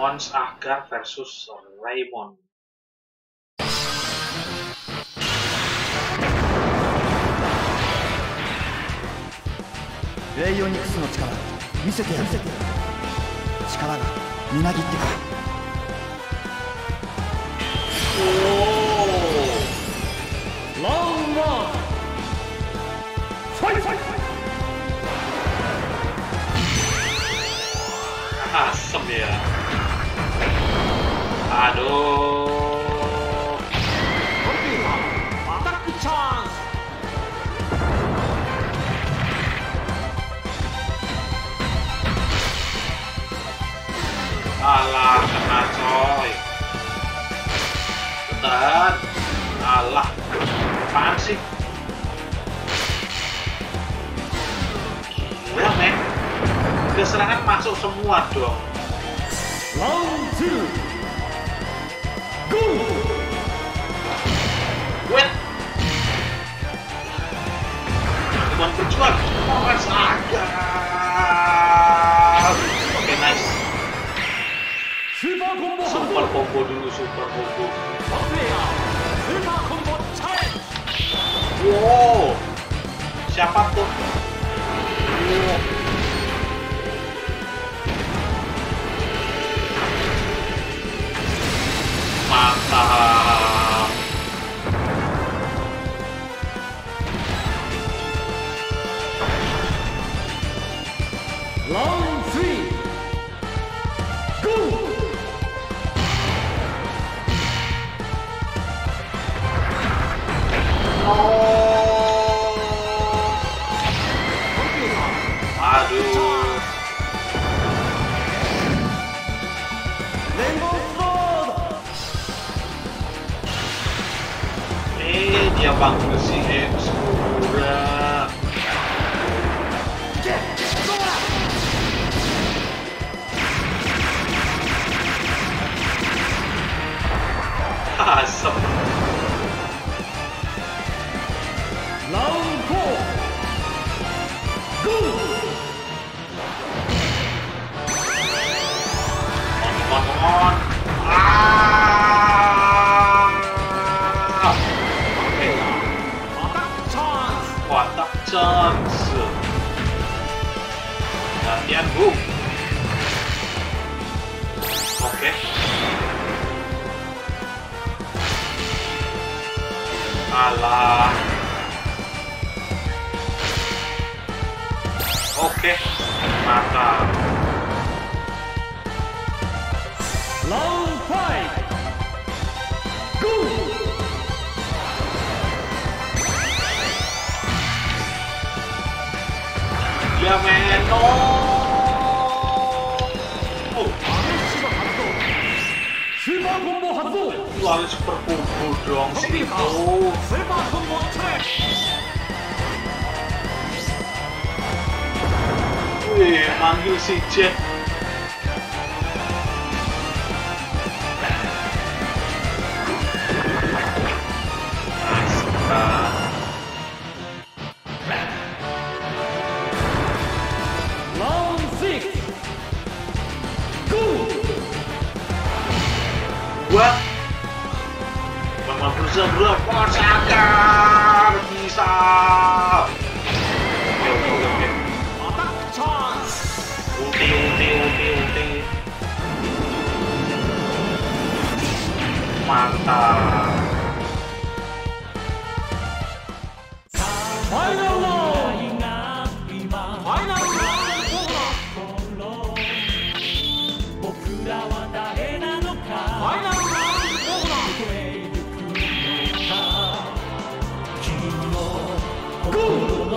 Mons Agar versus Raymond. レイオニクスの力見せてやる。力がみなぎってくる。 ラウンドワンファイト。 Asem ya. Aduh. Attack chance. Alah, kena coy. Bentar. Alah. Apaan sih? Gila, men. Udah serangan masuk semua dong. Round 2 go. Wait. Teman berjuang. Mons Agar. Oke, nice. Super combo. Super combo dulu, super combo. Super combo challenge. Wow. Siapa tuh? Wow. Mantap. Round 3 go. Aduh. Rainbow Sword. Dia panggil si Exura. Asem. Round 4 go. On. Ah. Oke. Attack chance. Attack chance. Gantian, Bu. Oke. Alah. Oke. Mantap. Round 5 go. Ya men, no. Super combo発動. Lu harus super combo dong sih. Super combo challenge. Wih, manggil si Jet. Astaga. Round 6 go. Gua memang berusaha Mons Agar bisa. Oke. Attack chance. Ulti. Mantap. Final round. Final round. Final round. Go.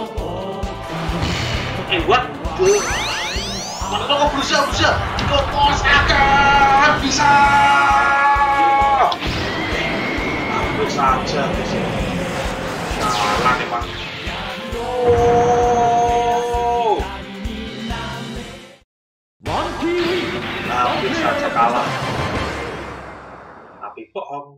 What? Mana kok berusaha? Kok Mons Agar bisa? Ambil saja di sini. Salah nih, Pak. Oh. Hampir saja kalah. Tapi kok